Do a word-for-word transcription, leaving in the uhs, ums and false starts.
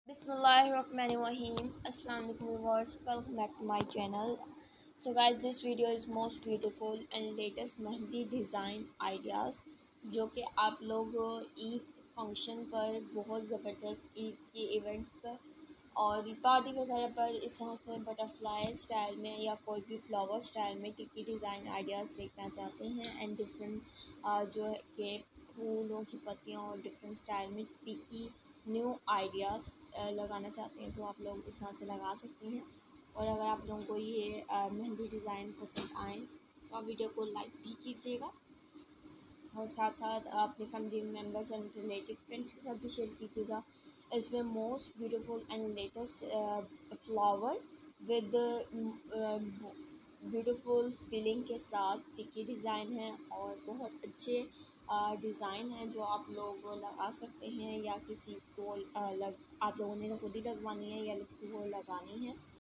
Bismillahirrahmanirrahim. Assalamu alaikum viewers. Welcome back to my channel. So guys, this video is most beautiful and latest mehndi design ideas जो कि आप लोग Eid function पर बहुत ज़बरदस्त ईद के इवेंट्स पर और पार्टी वगैरह पर इस तरह से बटरफ्लाई स्टाइल में या कोई भी फ्लावर स्टाइल में टिक्की डिज़ाइन आइडियाज़ देखना चाहते हैं एंड डिफरेंट जो है कि फूलों की पत्तियाँ और डिफरेंट स्टाइल में टिक्की न्यू आइडियाज़ लगाना चाहते हैं तो आप लोग इस तरह से लगा सकते हैं। और अगर आप लोगों को ये मेहंदी डिज़ाइन पसंद आए तो आप वीडियो को लाइक भी कीजिएगा और साथ साथ अपने family members and relative friends के साथ भी शेयर कीजिएगा। इसमें most beautiful and latest flower with beautiful feeling के साथ टिक्की डिज़ाइन है और बहुत अच्छे डिज़ाइन है जो आप लोग लगा सकते हैं या किसी को लग आप लोगों ने खुद ही लगवानी है या किसी को लगानी है